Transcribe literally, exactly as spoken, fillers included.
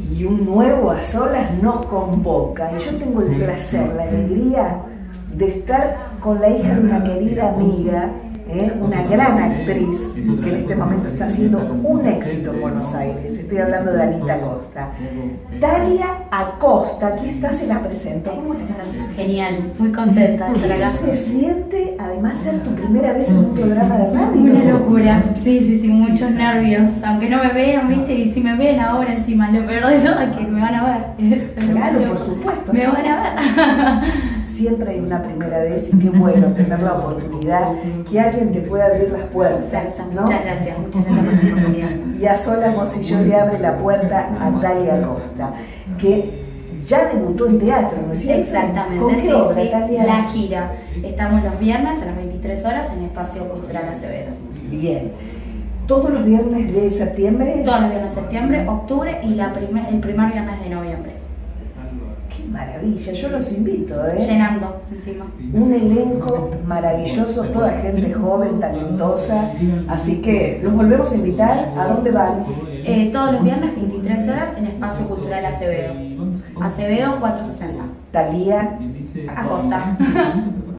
y un nuevo A Solas nos convoca. Y yo tengo el placer, la alegría de estar con la hija de una querida amiga, ¿eh? Una gran actriz que en este momento está haciendo un éxito en Buenos Aires. Estoy hablando de Anita Acosta. Dalia Acosta, aquí está, se la presento. ¿Cómo estás? Genial, muy contenta de estar acá. ¿Qué se siente además ser tu primera vez en un programa de radio? Una locura, sí, sí, sí, muchos nervios. Aunque no me vean, viste, y si me ven ahora encima, lo peor de todo es que me van a ver. Claro, por supuesto. Me van a ver. Siempre hay una primera vez y qué bueno tener la oportunidad que alguien te pueda abrir las puertas, ¿no? Muchas gracias, muchas gracias por la oportunidad. Y A Solas Mosillo le abre la puerta a Dalia Acosta, que ya debutó en teatro, ¿no es cierto? Exactamente. ¿Con qué sí, obra, sí, Dalia? La Gira. Estamos los viernes a las veintitrés horas en Espacio Cultural Acevedo. Bien. ¿Todos los viernes de septiembre? Todos los viernes de septiembre, octubre y la primer, el primer viernes de noviembre. Maravilla, yo los invito, ¿eh? Llenando encima. Un elenco maravilloso, toda gente joven, talentosa, así que los volvemos a invitar. ¿A dónde van? Eh, todos los viernes, veintitrés horas, en Espacio Cultural Acevedo. Acevedo cuatrocientos sesenta. Dalia Acosta.